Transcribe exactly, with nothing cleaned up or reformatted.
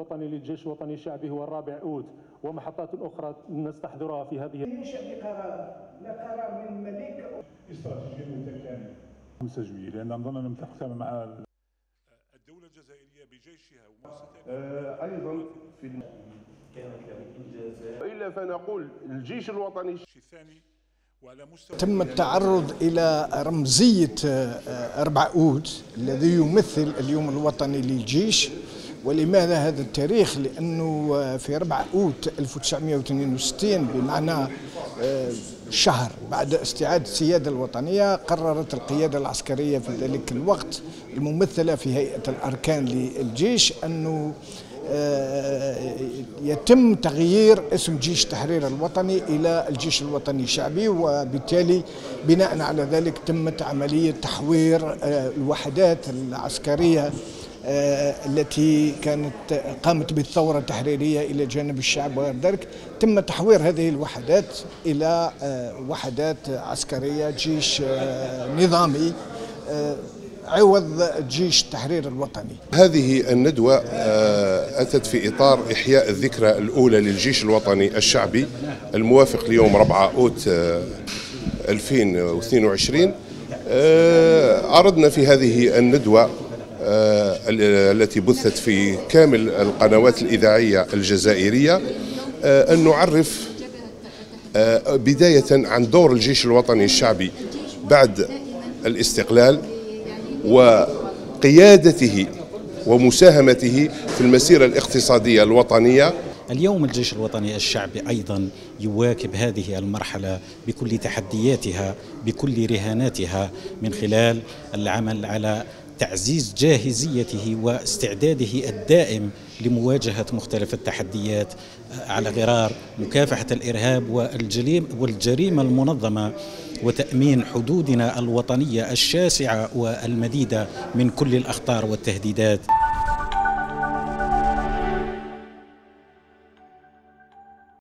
الوطني للجيش الوطني الشعبي هو الرابع أوت، ومحطات أخرى نستحضرها في هذه. ينشأ بقرار، لا قرار من الملك. استراتيجية متكاملة مسجوية، لأن نظن متفقة مع الدولة الجزائرية بجيشها ومؤسساتها. أيضا في كانت له إنجازات. وإلا فنقول الجيش الوطني الثاني وعلى مستوى. تم التعرض إلى رمزية أربعة أوت الذي يمثل اليوم الوطني للجيش. ولماذا هذا التاريخ؟ لأنه في أربعة أوت ألف وتسعمائة واثنين وستين بمعنى شهر بعد استعادة السيادة الوطنية، قررت القيادة العسكرية في ذلك الوقت الممثلة في هيئة الأركان للجيش أنه يتم تغيير اسم جيش التحرير الوطني إلى الجيش الوطني الشعبي، وبالتالي بناء على ذلك تمت عملية تحوير الوحدات العسكرية التي كانت قامت بالثورة التحريرية إلى جانب الشعب، وغير ذلك تم تحوير هذه الوحدات إلى وحدات عسكرية جيش نظامي عوض جيش التحرير الوطني. هذه الندوة أتت في إطار إحياء الذكرى الأولى للجيش الوطني الشعبي الموافق ليوم أربعة أوت ألفين واثنين وعشرين. أردنا في هذه الندوة التي بثت في كامل القنوات الإذاعية الجزائرية أن نعرف بداية عن دور الجيش الوطني الشعبي بعد الاستقلال وقيادته ومساهمته في المسيرة الاقتصادية الوطنية. اليوم الجيش الوطني الشعبي أيضا يواكب هذه المرحلة بكل تحدياتها بكل رهاناتها من خلال العمل على تعزيز جاهزيته واستعداده الدائم لمواجهة مختلف التحديات على غرار مكافحة الإرهاب والجريمة المنظمة وتأمين حدودنا الوطنية الشاسعة والمديدة من كل الأخطار والتهديدات.